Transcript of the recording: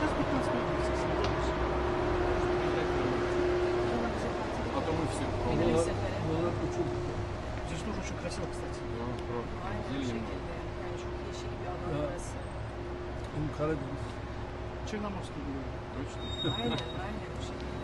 сейчас 15 минут. А то мы все. Bunlar uçuk. Здесь тоже очень красиво, kстати. Ya, правда. Aynı bu Zilin. şekilde. Yani çok yeşil bir alan Ya. burası. Karadeniz. Черноморский. Точно. Aynen bu şekilde.